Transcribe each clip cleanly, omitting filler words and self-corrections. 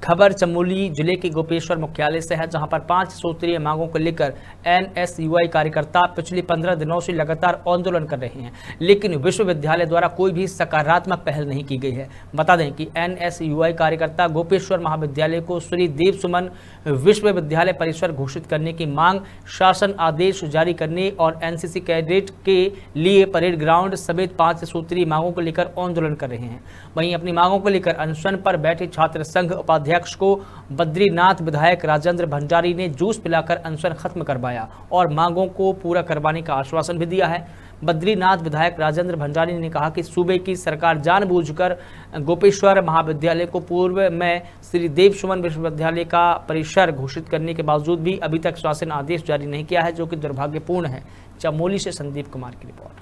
खबर चमोली जिले के गोपेश्वर मुख्यालय से है, जहां पर 5 सूत्रीय मांगों को लेकर एनएसयूआई कार्यकर्ता पिछले 15 दिनों से लगातार आंदोलन कर रहे हैं, लेकिन विश्वविद्यालय द्वारा कोई भी सकारात्मक पहल नहीं की गई है। बता दें कि एनएसयूआई कार्यकर्ता गोपेश्वर महाविद्यालय को श्री देव सुमन विश्वविद्यालय परिसर घोषित करने की मांग, शासन आदेश जारी करने और एनसीसी कैडेट के लिए परेड ग्राउंड समेत 5 सूत्रीय मांगों को लेकर आंदोलन कर रहे हैं। वहीं अपनी मांगों को लेकर अनशन पर बैठे छात्र संघ उपाध्यक्ष को बद्रीनाथ विधायक राजेंद्र भंडारी ने जूस पिलाकर अनशन खत्म करवाया और मांगों को पूरा करवाने का आश्वासन भी दिया है। बद्रीनाथ विधायक राजेंद्र भंडारी ने कहा कि सूबे की सरकार जानबूझकर गोपेश्वर महाविद्यालय को पूर्व में श्री देव सुमन विश्वविद्यालय का परिसर घोषित करने के बावजूद भी अभी तक शासन आदेश जारी नहीं किया है, जो कि दुर्भाग्यपूर्ण है। चमोली से संदीप कुमार की रिपोर्ट।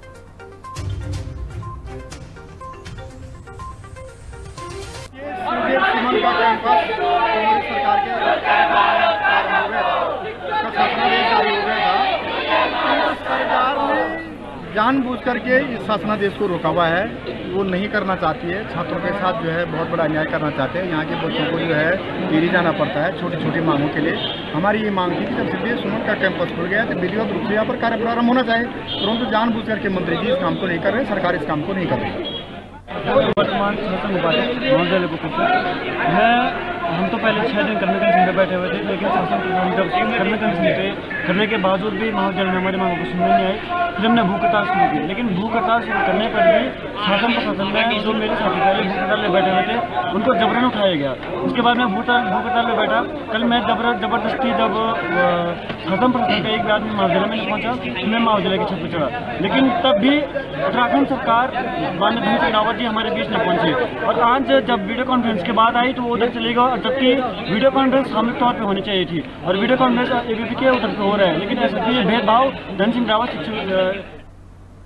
सरकार ने जानबूझ करके इस शासनादेश को रोका हुआ है, वो नहीं करना चाहती है। छात्रों के साथ जो है बहुत बड़ा अन्याय करना चाहते हैं। यहाँ के बच्चों को जो है दिल्ली जाना पड़ता है छोटी छोटी मांगों के लिए। हमारी ये मांग थी कि जब श्री देव सुमन का कैंपस खुल गया तो विधिवत रूप से यहाँ पर कार्य प्रारंभ होना चाहिए, परंतु जानबूझ करके मंत्री जी इस काम को नहीं कर रहे, सरकार इस काम को नहीं कर रही। वर्तमान शासन महाविद्यालय को हम तो पहले 6 दिन कर्मी कमीशन में बैठे हुए थे, लेकिन शासन जब कर्मी कमीशन पे करने के बावजूद भी महाविद्यालय में हमारी मांगों को सुनने नहीं आई। फिर हमने भूख हड़ताल शुरू की, लेकिन भूख हड़ताल शुरू करने पर भी शासन प्रशासन में जो मेरे साथी पहले भूख हड़ताल में बैठे हुए थे उनको जबरन उठाया गया। उसके बाद मैं भूख हड़ताल में बैठा। कल मैं जबरदस्ती जब शासन प्रशासन का एक आदमी महाविद्यालय में नहीं पहुँचा तो मैं महाविद्यालय की छत पर चढ़ा, लेकिन तब भी उत्तराखंड सरकार माननीय धन सिंह रावत जी हमारे बीच नहीं पहुंचे। और आज जब वीडियो कॉन्फ्रेंस के बाद आई तो वो उधर चले गए, जबकि वीडियो कॉन्फ्रेंस सामूहिक तौर पे होनी चाहिए थी और वीडियो कॉन्फ्रेंस एबीपी के उधर पे हो रहा है। लेकिन ऐसा भेदभाव धन सिंह रावत